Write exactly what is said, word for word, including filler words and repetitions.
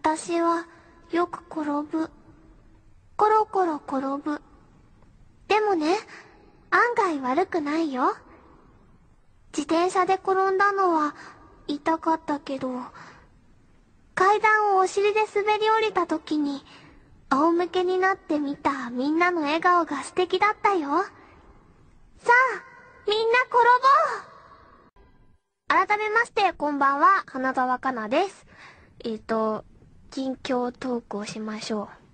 私はよく転ぶ。コロコロ転ぶ。でもね、案外悪くないよ。自転車で転んだのは痛かったけど、階段をお尻で滑り降りた時に、仰向けになって見たみんなの笑顔が素敵だったよ。さあ、みんな転ぼう。改めまして、こんばんは、花澤香菜です。えっと、近況トークをしましょう。